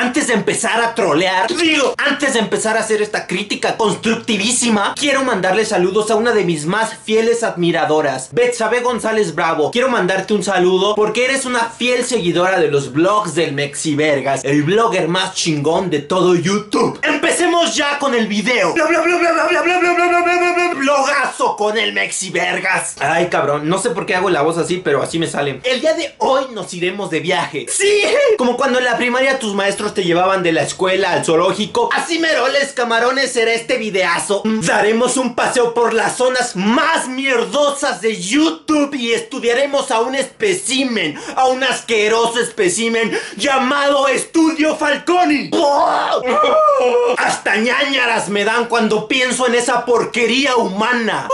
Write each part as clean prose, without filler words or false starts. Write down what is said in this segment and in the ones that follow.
antes de empezar a trolear, antes de empezar a hacer esta crítica constructivísima, quiero mandarle saludos a una de mis más fieles admiradoras, Betsabe González Bravo. Quiero mandarte un saludo porque eres una fiel seguidora de los vlogs del Mexivergas, el blogger más chingón de todo YouTube. Empecemos ya con el video. Vlogazo con el Mexivergas. Ay, cabrón, no sé por qué hago la voz así, pero así me sale. El día de hoy nos iremos de viaje. Sí, como cuando en la primaria tus maestros te llevaban de la escuela al zoológico. Así meroles, camarones, será este videazo. Daremos un paseo por las zonas más mierdosas de YouTube y estudiaremos a un espécimen, a un asqueroso espécimen llamado Estudio Falconi. Hasta ñáñaras me dan cuando pienso en esa porquería humana.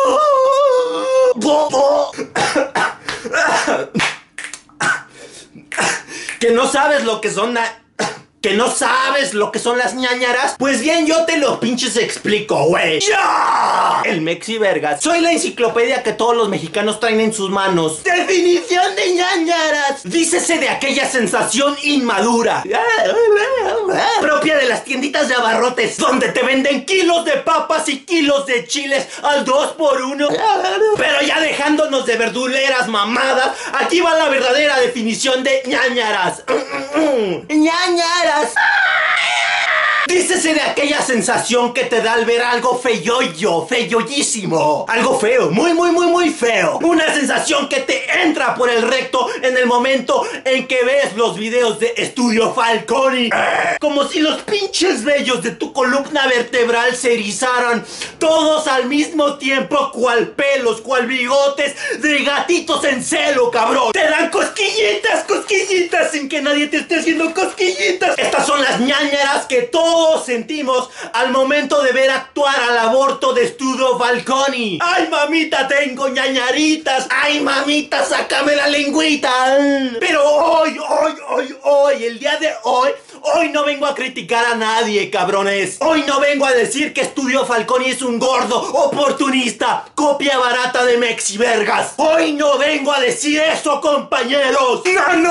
¿Que no sabes lo que son ¿Que no sabes lo que son las ñañaras? Pues bien, yo te lo pinches explico, güey. ¡Ya! El Mexivergas. Soy la enciclopedia que todos los mexicanos traen en sus manos. Definición de ñañaras. Dícese de aquella sensación inmadura, propia de las tienditas de abarrotes, donde te venden kilos de papas y kilos de chiles al 2x1. Pero ya dejándonos de verduleras mamadas, aquí va la verdadera definición de ñañaras. ñañaras. Dícese de aquella sensación que te da al ver algo feyoyísimo. Algo feo, muy feo. Una sensación que te entra por el recto en el momento en que ves los videos de Estudio Falconi. Como si los pinches vellos de tu columna vertebral se erizaran todos al mismo tiempo, cual pelos, cual bigotes de gatitos en celo, cabrón. Te dan cosquillitas sin que nadie te esté haciendo cosquillitas. Estas son las ñañaras que todos sentimos al momento de ver actuar al aborto de Estudio Falconi. Ay, mamita, tengo ñañaritas. Ay, mamita, sácame la lengüita. Pero hoy, el día de hoy no vengo a criticar a nadie, cabrones. Hoy no vengo a decir que Estudio Falconi es un gordo oportunista, copia barata de Mexivergas. Hoy no vengo a decir eso, compañeros.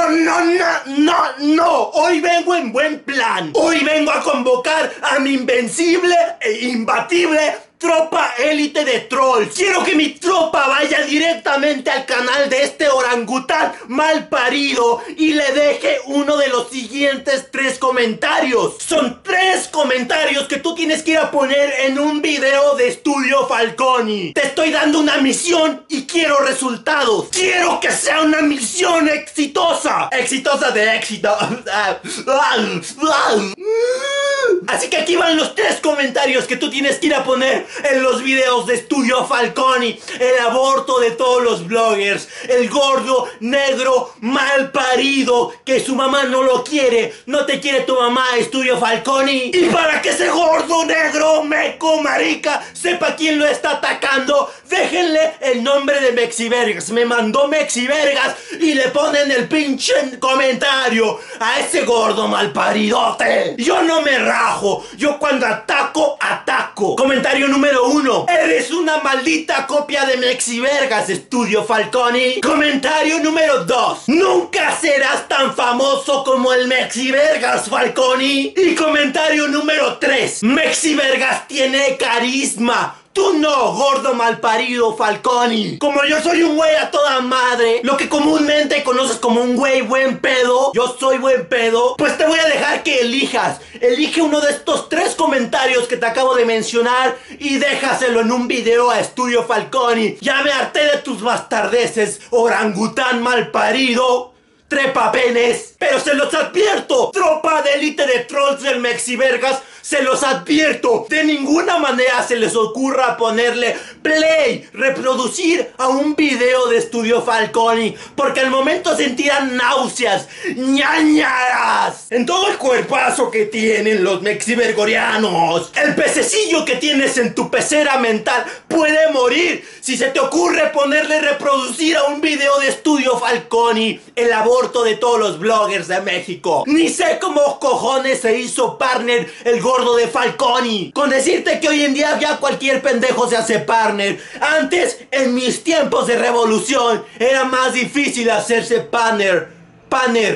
No. Hoy vengo en buen plan. Hoy vengo a convocar a mi invencible e imbatible tropa élite de trolls. Quiero que mi tropa vaya directamente al canal de este orangután mal parido y le deje uno de los siguientes 3 comentarios. Son 3 comentarios que tú tienes que ir a poner en un video de Estudio Falconi. Te estoy dando una misión y quiero resultados. Quiero que sea una misión exitosa. Exitosa de éxito. Así que aquí van los 3 comentarios que tú tienes que ir a poner en los videos de Estudio Falconi. El aborto de todos los bloggers. El gordo, negro, mal parido, que su mamá no lo quiere. No te quiere tu mamá, Estudio Falconi. Y para que ese gordo, negro, meco, marica sepa quién lo está atacando, déjenle el nombre de Mexivergas. Me mandó Mexivergas y le ponen el pinche comentario a ese gordo malparidote. Yo no me rajo. Yo cuando ataco. Comentario número 1. Eres una maldita copia de Mexivergas, Estudio Falconi. Comentario número 2. Nunca serás tan famoso como el Mexivergas, Falconi. Y comentario número 3. Mexivergas tiene carisma. Tú no, gordo malparido Falconi. Como yo soy un güey a toda madre, lo que comúnmente conoces como un güey buen pedo, yo soy buen pedo, pues te voy a dejar que elijas. Elige uno de estos 3 comentarios que te acabo de mencionar y déjaselo en un video a Estudio Falconi. Ya me harté de tus bastardeces, orangután malparido, trepapenes. Pero se los advierto, tropa de élite de trolls del Mexivergas, se los advierto, de ninguna manera se les ocurra ponerle play, reproducir a un video de Estudio Falconi, porque al momento sentirán náuseas, ñañaras en todo el cuerpazo que tienen los mexivergorianos. El pececillo que tienes en tu pecera mental puede morir si se te ocurre ponerle reproducir a un video de Estudio Falconi, el aborto de todos los bloggers de México. Ni sé cómo cojones se hizo partner el gordo de Falconi. Con decirte que hoy en día ya cualquier pendejo se hace partner. Antes, en mis tiempos de revolución, era más difícil hacerse partner.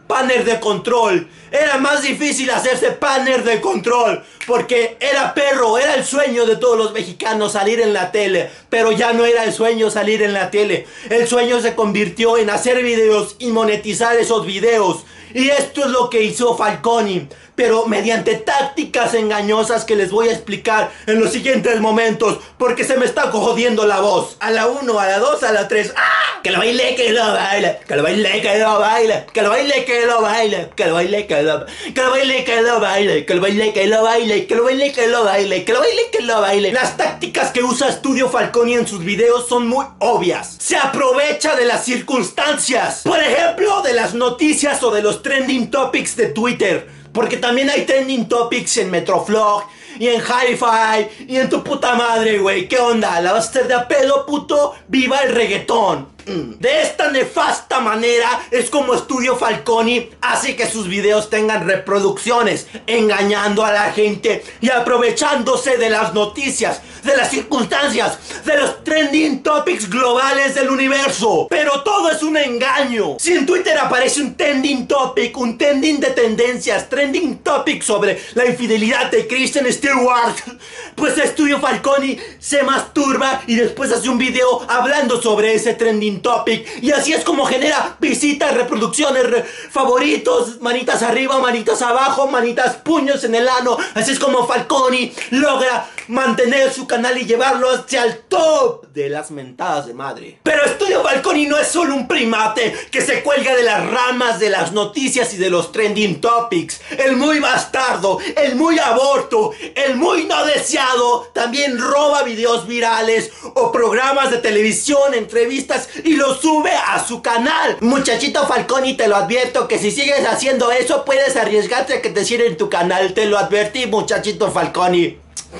Panel de control. Era más difícil hacerse panel de control, porque era perro, era el sueño de todos los mexicanos salir en la tele. Pero ya no era el sueño salir en la tele. El sueño se convirtió en hacer videos y monetizar esos videos. Y esto es lo que hizo Falconi, pero mediante tácticas engañosas que les voy a explicar en los siguientes momentos, porque se me está jodiendo la voz. A la 1, a la 2, a la 3. ¡Ah! Que lo baile, que lo baile, que lo baile, que lo baile, que lo baile, que lo baile, que lo baile, que lo baile, que lo baile, que lo baile, que lo baile, que lo baile, que lo baile, que lo baile, que lo baile. Las tácticas que usa Studio Falconi en sus videos son muy obvias. Se aprovecha de las circunstancias, por ejemplo, de las noticias o de los trending topics de Twitter. Porque también hay trending topics en Metroflog y en Hi-Fi y en tu puta madre, güey. ¿Qué onda? ¿La vas a hacer de a pedo, puto? ¡Viva el reggaetón! De esta nefasta manera es como Studio Falconi hace que sus videos tengan reproducciones, engañando a la gente y aprovechándose de las noticias, de las circunstancias, de los trending topics globales del universo. Pero todo es un engaño. Si en Twitter aparece un trending topic, un trending de tendencias, trending topic sobre la infidelidad de Kristen Stewart, pues Studio Falconi se masturba y después hace un video hablando sobre ese trending topic, y así es como genera visitas, reproducciones, favoritos, manitas arriba, manitas abajo, manitas, puños en el ano. Así es como Falconi logra mantener su canal y llevarlo hacia el top de las mentadas de madre. Pero Studio Falconi no es solo un primate que se cuelga de las ramas de las noticias y de los trending topics. El muy bastardo, el muy aborto, el muy no deseado también roba videos virales o programas de televisión, entrevistas, y lo sube a su canal. Muchachito Falconi, te lo advierto que si sigues haciendo eso puedes arriesgarte a que te cierren tu canal. Te lo advertí, muchachito Falconi.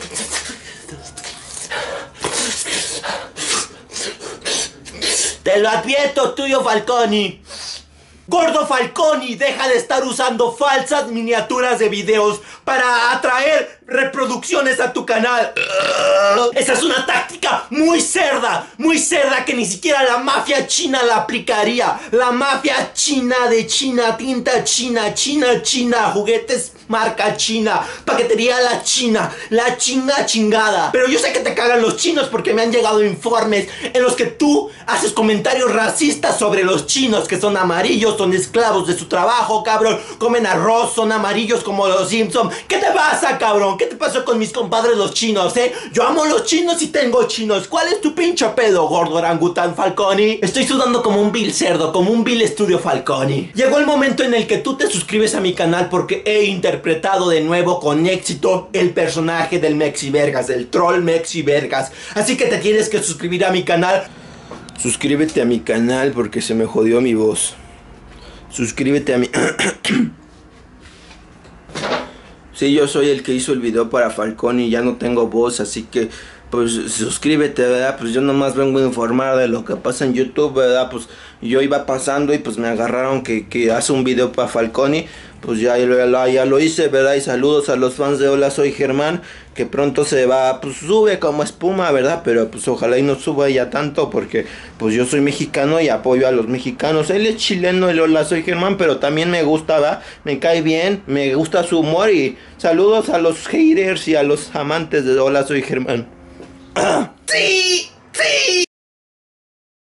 Te lo advierto, Studio Falconi. Gordo Falconi, deja de estar usando falsas miniaturas de videos para atraer reproducciones a tu canal. Esa es una táctica muy cerda que ni siquiera la mafia china la aplicaría. La mafia china de China, tinta china, China, juguetes marca China, paquetería la China, la chingada. Pero yo sé que te cagan los chinos porque me han llegado informes en los que tú haces comentarios racistas sobre los chinos, que son amarillos, son esclavos de su trabajo, cabrón, comen arroz, son amarillos como los Simpson. ¿Qué te pasa, cabrón? ¿Qué te pasó con mis compadres los chinos, Yo amo los chinos y tengo chinos. ¿Cuál es tu pinche pedo, gordo orangután Falconi? Estoy sudando como un vil cerdo, como un vil Studio Falconi. Llegó el momento en el que tú te suscribes a mi canal porque he interpretado de nuevo con éxito el personaje del Mexivergas, del troll Mexivergas. Así que te tienes que suscribir a mi canal. Suscríbete a mi canal porque se me jodió mi voz. Suscríbete a mi... Sí, yo soy el que hizo el video para Falconi y ya no tengo voz, así que pues suscríbete, ¿verdad? Pues yo nomás vengo a informar de lo que pasa en YouTube, ¿verdad? Pues yo iba pasando y pues me agarraron que hace un video para Falconi. Pues ya lo hice, ¿verdad? Y saludos a los fans de Hola Soy Germán, que pronto se va, pues sube como espuma, ¿verdad? Pero pues ojalá y no suba ya tanto, porque pues yo soy mexicano y apoyo a los mexicanos. Él es chileno, el Hola Soy Germán, pero también me gusta, ¿verdad? Me cae bien, me gusta su humor, y saludos a los haters y a los amantes de Hola Soy Germán. ¡Sí!